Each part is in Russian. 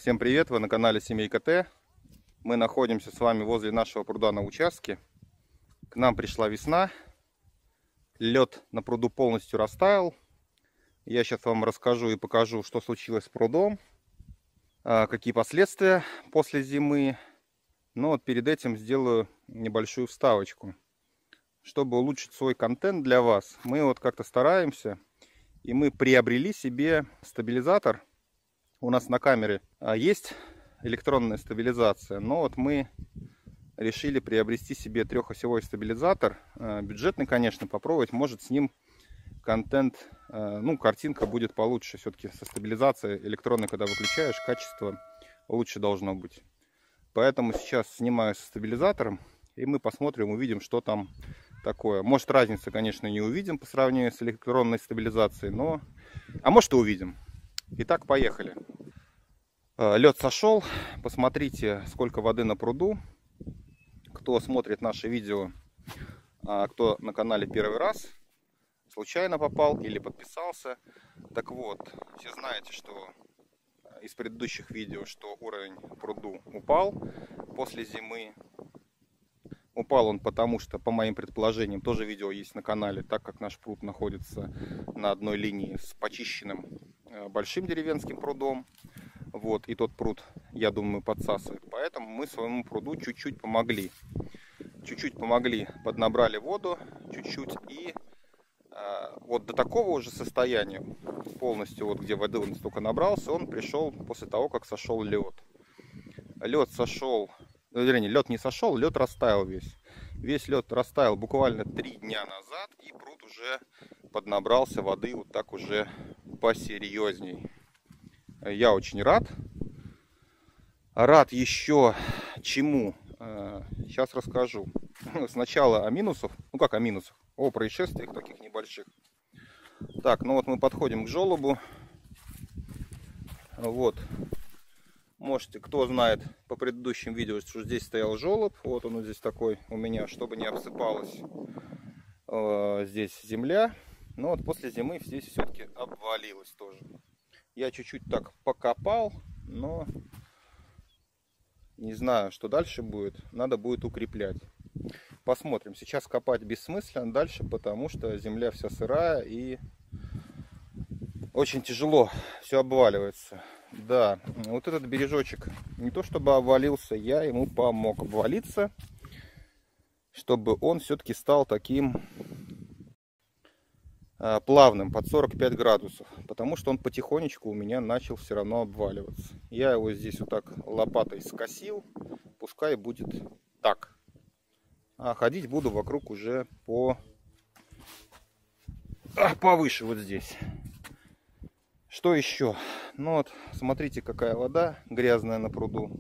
Всем привет! Вы на канале Семейка Т. Мы находимся с вами возле нашего пруда на участке. К нам пришла весна. Лед на пруду полностью растаял. Я сейчас вам расскажу и покажу, что случилось с прудом, какие последствия после зимы. Но вот перед этим сделаю небольшую вставочку. Чтобы улучшить свой контент для вас, мы вот как-то стараемся. И мы приобрели себе стабилизатор. У нас на камере есть электронная стабилизация, но вот мы решили приобрести себе трехосевой стабилизатор. Бюджетный, конечно, попробовать. Может, с ним контент, картинка будет получше. Все-таки со стабилизацией электронной, когда выключаешь, качество лучше должно быть. Поэтому сейчас снимаю со стабилизатором, и мы посмотрим, увидим, что там такое. Может, разницы, конечно, не увидим по сравнению с электронной стабилизацией, но... А может, и увидим. Итак, поехали. Лед сошел. Посмотрите, сколько воды на пруду. Кто смотрит наши видео, кто на канале первый раз, случайно попал или подписался. Так вот, все знаете, что из предыдущих видео, что уровень пруду упал после зимы. Упал он потому, что, по моим предположениям, тоже видео есть на канале, так как наш пруд находится на одной линии с почищенным большим деревенским прудом. Вот, и тот пруд, я думаю, подсасывает. Поэтому мы своему пруду чуть-чуть помогли. Чуть-чуть помогли, поднабрали воду, чуть-чуть. И вот до такого уже состояния, полностью, вот где воды он столько набрался, он пришел после того, как сошел лед. Лед сошел... Вернее, лед не сошел, лед растаял весь. Весь лед растаял буквально 3 дня назад, и пруд уже поднабрался воды вот так уже посерьезней. Я очень рад. Рад еще чему? Сейчас расскажу. Сначала о минусах. Ну как о минусах? О происшествиях таких небольших. Так, ну вот мы подходим к желобу. Вот. Можете, кто знает по предыдущим видео, что здесь стоял желоб. Вот он здесь такой у меня, чтобы не обсыпалась здесь земля. Но вот после зимы здесь все-таки обвалилось тоже. Я чуть-чуть так покопал, но не знаю, что дальше будет. Надо будет укреплять. Посмотрим. Сейчас копать бессмысленно дальше, потому что земля вся сырая и очень тяжело все обваливается. Да, вот этот бережочек не то чтобы обвалился, я ему помог обвалиться, чтобы он все-таки стал таким плавным, под 45 градусов, потому что он потихонечку у меня начал все равно обваливаться. Я его здесь вот так лопатой скосил, пускай будет так. А ходить буду вокруг уже повыше вот здесь. Что еще? Ну вот, смотрите, какая вода грязная на пруду.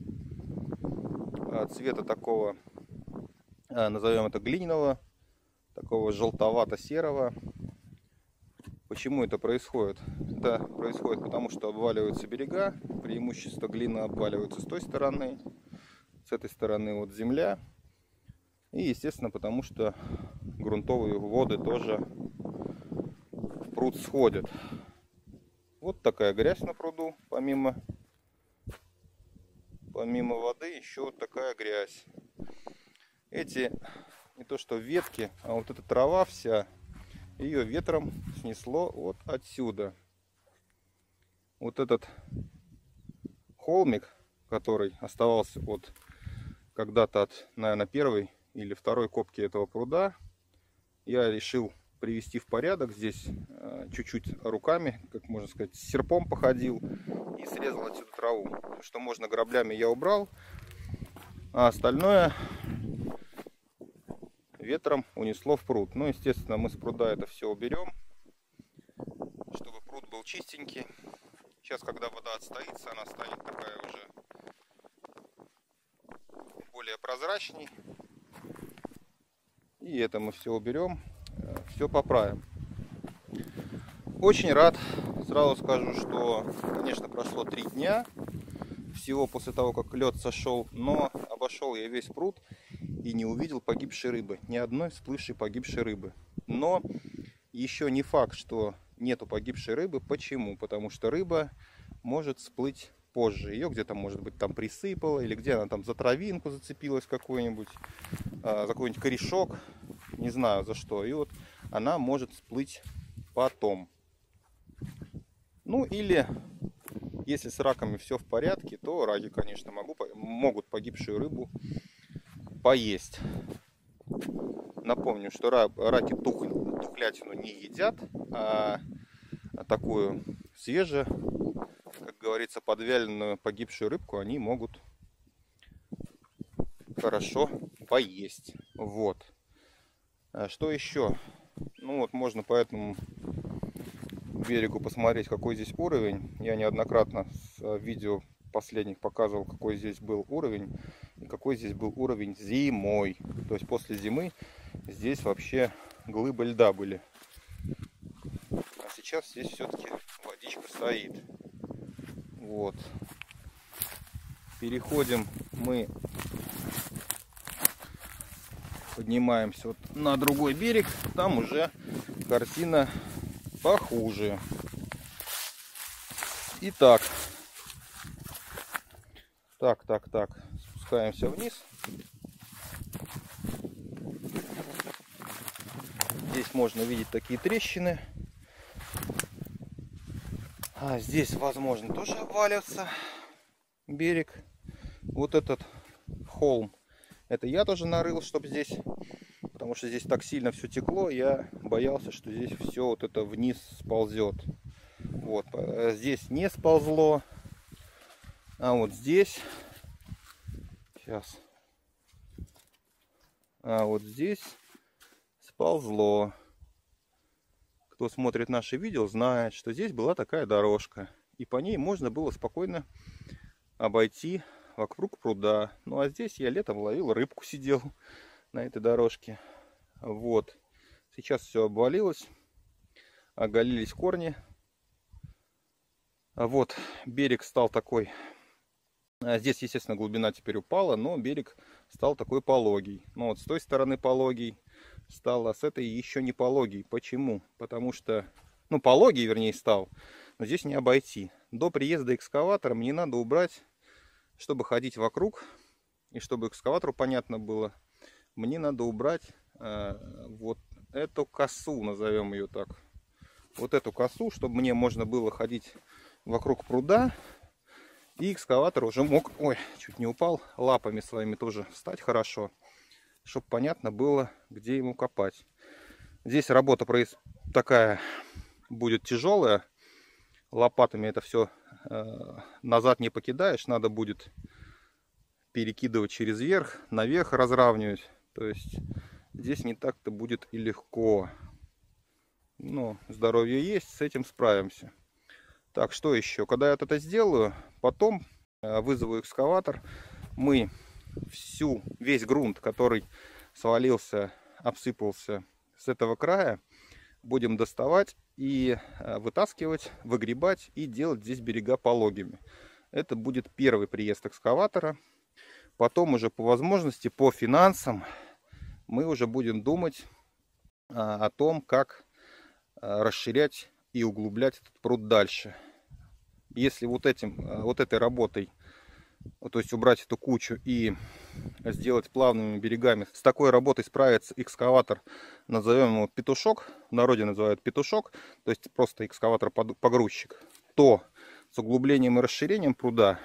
Цвета такого, назовем это глиняного, такого желтовато-серого. Почему это происходит? Это происходит потому, что обваливаются берега. Преимущество глина обваливается с той стороны. С этой стороны вот земля. И, естественно, потому что грунтовые воды тоже в пруд сходят. Вот такая грязь на пруду, помимо воды, еще вот такая грязь. Эти, не то что ветки, а вот эта трава вся, ее ветром снесло вот отсюда. Вот этот холмик, который оставался от когда-то от, наверное, первой или второй копки этого пруда, я решил привести в порядок. Здесь чуть-чуть руками, как можно сказать, с серпом походил и срезал отсюда траву. Что можно граблями, я убрал, а остальное ветром унесло в пруд. Ну, естественно, мы с пруда это все уберем, чтобы пруд был чистенький. Сейчас, когда вода отстоится, она станет такая уже более прозрачней. И это мы все уберем. Все поправим. Очень рад, сразу скажу, что, конечно, прошло 3 дня всего после того, как лед сошел, но обошел я весь пруд и не увидел погибшей рыбы, ни одной всплывшей погибшей рыбы. Но еще не факт, что нету погибшей рыбы. Почему? Потому что рыба может всплыть позже. Ее где-то, может быть, там присыпало, или где она там за травинку зацепилась какой-нибудь, за какой-нибудь корешок, не знаю за что. И вот она может всплыть потом. Ну или, если с раками все в порядке, то раки, конечно, могут погибшую рыбу поесть. Напомню, что раки тухлятину не едят, а такую свежую, как говорится, подвяленную погибшую рыбку они могут хорошо поесть. Вот. Что еще? Ну вот можно по этому берегу посмотреть, какой здесь уровень. Я неоднократно в видео последних показывал, какой здесь был уровень и какой здесь был уровень зимой. То есть после зимы здесь вообще глыбы льда были. А сейчас здесь все-таки водичка стоит. Вот. Переходим мы, поднимаемся вот на другой берег. Там уже картина похуже. Итак. Так. Спускаемся вниз. Здесь можно видеть такие трещины. А здесь, возможно, тоже обваливается берег. Вот этот холм. Это я тоже нарыл, чтобы здесь, потому что здесь так сильно все текло, я боялся, что здесь все вот это вниз сползет. Вот, здесь не сползло, а вот здесь, сейчас, а вот здесь сползло. Кто смотрит наши видео, знает, что здесь была такая дорожка, и по ней можно было спокойно обойти вокруг пруда. Ну а здесь я летом ловил рыбку, сидел на этой дорожке. Вот. Сейчас все обвалилось. Оголились корни. Вот. Берег стал такой. Здесь, естественно, глубина теперь упала, но берег стал такой пологий. Ну вот с той стороны пологий стал, а с этой еще не пологий. Почему? Потому что, ну, пологий, вернее, стал, но здесь не обойти. До приезда экскаватора мне надо убрать, чтобы ходить вокруг, и чтобы экскаватору понятно было, мне надо убрать вот эту косу, назовем ее так. Вот эту косу, чтобы мне можно было ходить вокруг пруда, и экскаватор уже мог, ой, чуть не упал, лапами своими тоже встать хорошо, чтобы понятно было, где ему копать. Здесь работа такая будет тяжелая. Лопатами это все назад не покидаешь, надо будет перекидывать через верх, наверх разравнивать. То есть здесь не так-то будет и легко. Но здоровье есть, с этим справимся. Так, что еще? Когда я это сделаю, потом вызову экскаватор. Мы весь грунт, который свалился, обсыпался с этого края, будем доставать и вытаскивать, выгребать и делать здесь берега пологими. Это будет первый приезд экскаватора. Потом уже по возможности, по финансам, мы уже будем думать о том, как расширять и углублять этот пруд дальше. Если вот этой работой, то есть убрать эту кучу и сделать плавными берегами, с такой работой справится экскаватор, назовем его петушок, в народе называют петушок, то есть просто экскаватор-погрузчик, то с углублением и расширением пруда,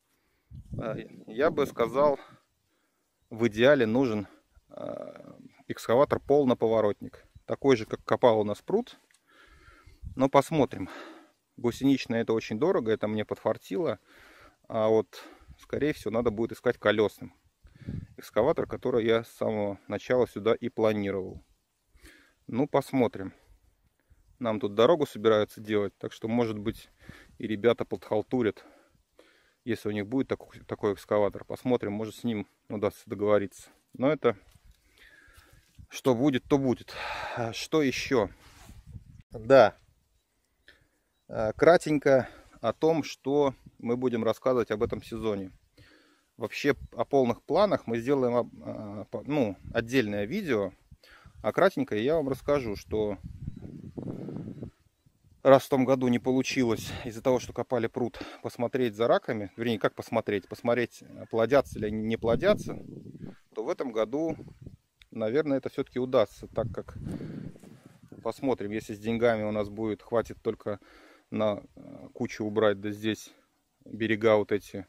я бы сказал, в идеале нужен экскаватор полноповоротник, такой же, как копал у нас пруд. Но посмотрим. Гусеничный — это очень дорого, это мне подфартило. А вот, скорее всего, надо будет искать колесным экскаватор, который я с самого начала сюда и планировал. Ну, посмотрим. Нам тут дорогу собираются делать, так что, может быть, и ребята подхалтурят, если у них будет такой экскаватор. Посмотрим, может, с ним удастся договориться. Но это, что будет, то будет. Что еще? Да. Кратенько о том, что мы будем рассказывать об этом сезоне. Вообще о полных планах мы сделаем отдельное видео. А кратенько я вам расскажу, что раз в том году не получилось из-за того, что копали пруд, посмотреть за раками, вернее, как посмотреть, плодятся ли они, не плодятся, то в этом году, наверное, это все-таки удастся, так как посмотрим, если с деньгами у нас будет, хватит только на кучу убрать, да здесь берега вот эти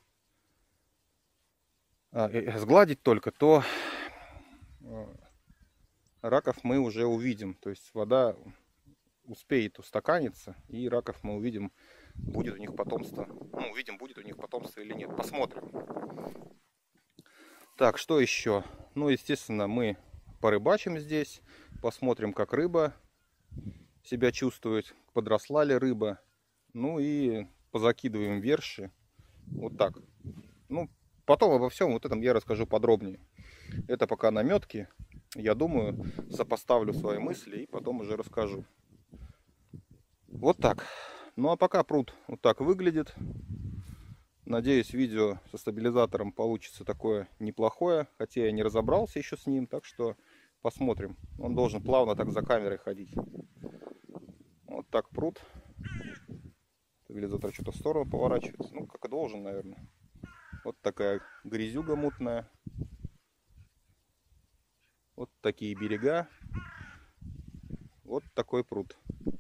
сгладить только, то раков мы уже увидим. То есть вода успеет устаканиться, и раков мы увидим, будет у них потомство. Ну, увидим, будет у них потомство или нет. Посмотрим. Так, что еще? Ну, естественно, мы порыбачим здесь, посмотрим, как рыба себя чувствует, подросла ли рыба. Ну и позакидываем верши. Вот так. Ну, потом обо всем вот этом я расскажу подробнее. Это пока наметки. Я думаю, сопоставлю свои мысли и потом уже расскажу. Вот так. Ну а пока пруд вот так выглядит. Надеюсь, видео со стабилизатором получится такое неплохое. Хотя я не разобрался еще с ним, так что посмотрим. Он должен плавно так за камерой ходить. Вот так пруд. Стабилизатор что-то в сторону поворачивается. Ну, как и должен, наверное. Вот такая грязюга мутная. Вот такие берега. Вот такой пруд.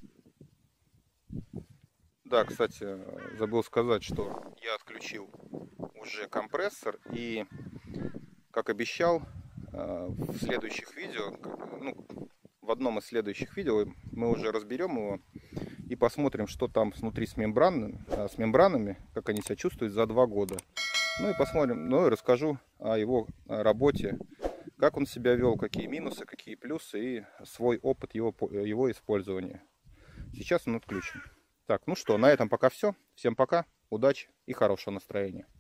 Да, кстати, забыл сказать, что я отключил уже компрессор. И, как обещал, в следующих видео, ну, в одном из следующих видео мы уже разберем его и посмотрим, что там внутри с мембранами, как они себя чувствуют за 2 года. Ну и посмотрим, ну и расскажу о его работе, как он себя вел, какие минусы, какие плюсы и свой опыт его использования. Сейчас он отключен. Так, ну что, на этом пока все. Всем пока, удачи и хорошего настроения.